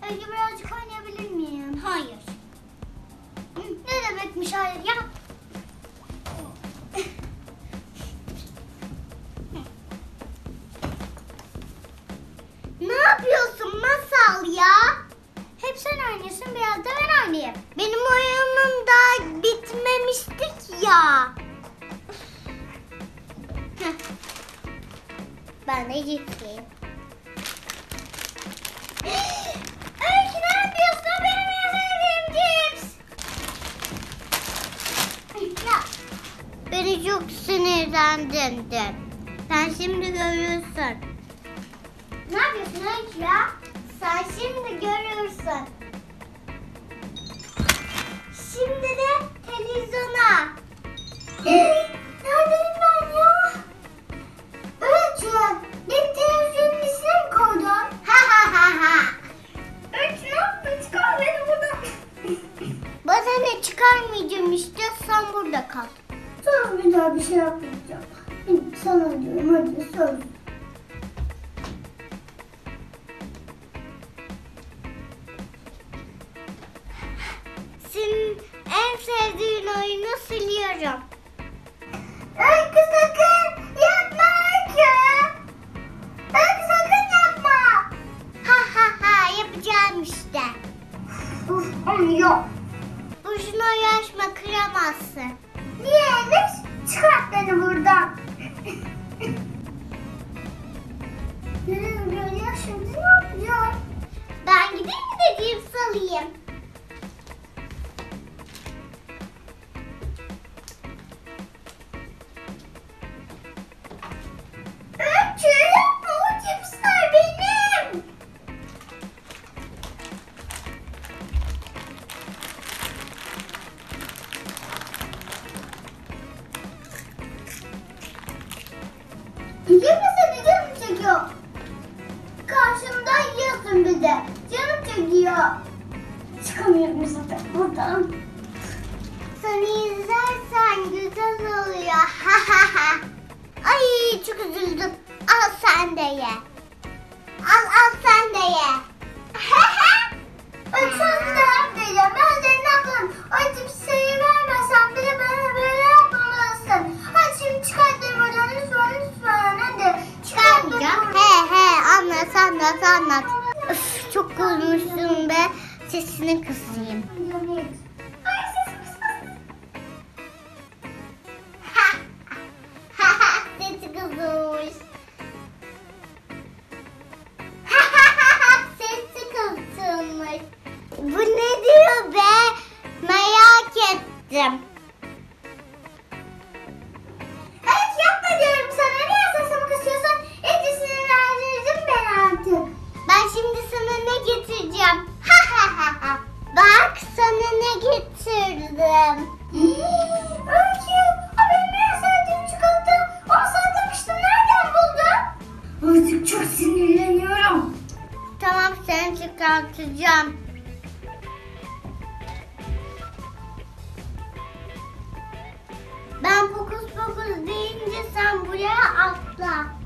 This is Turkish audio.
Öyle birazcık oynayabilir miyim? Hayır. Ne demekmiş hayır ya? Ne yapıyorsun Masal ya? Hep sen oynuyorsun, biraz da ben oynayayım. Benim oyunum daha bitmemiştik ya. Ben de ciddiyim. Öykü ne yapıyorsun? O benim yemediğim cips. Ya, beni çok sinirlendirdin. Sen şimdi görürsün. Ne yapıyorsun Öykü ya? Sen şimdi görürsün. Şimdi de televizyona. Neredeyim ben ya? Öykü, bir televizyonun içine mi koydun? Ha ha ha ha. Öykü ne yaptın? Çıkar beni buradan. Bana ne, çıkarmayacağım işte, sen burada kal. Söz, bir daha bir şey yapmayacağım. Sana diyorum, hadi söz. Senin en sevdiğin oyunu siliyorum. Öykü sakın yapma Öykü. Öykü sakın yapma. Ha ha ha, yapacağım işte. Yok. Boşuna uğraşma, kıramazsın. Niyeymiş? Çıkart beni buradan. Nereye gidiyor ya? Şimdi ne yapacağım? Ben gideyim mi dediğim salayım. Öykü yapma, o cipsler benim. Biliyor musun? Canım çekiyor. Karşımdan yiyorsun bir de. Canım çekiyor. Çıkamıyorum zaten buradan. Seni izlersen güzel oluyor. Ha ha ha. Ay çok üzüldüm. Al sen de ye. Al sen de ye. Ha ha. Ben sana da vereceğim. Ben senin aklın. O cipsleri vermesen bile bana böyle yapmamalısın. Hadi şimdi çıkart beni buradan lütfen. Hadi. Çıkarmayacağım. He anlat. Öf, çok kızmışsın be. Sesini kısayım. Ay sesim kısmasın. Sesi kızılmış. Sesi kısılmış. Bu ne diyor be? Merak ettim. Evet yapma diyorum sana. Niye sesimi kısıyorsun? İyice sinirlendirdin beni artık. Ben şimdi sana ne getireceğim? Bak sana ne getirdim. Öykü, o benim en sevdiğim çikolata. Onu saklamıştım. Nereden buldun? Artık çok sinirleniyorum. Tamam, seni çıkartacağım. Ben fokus deyince sen buraya atla.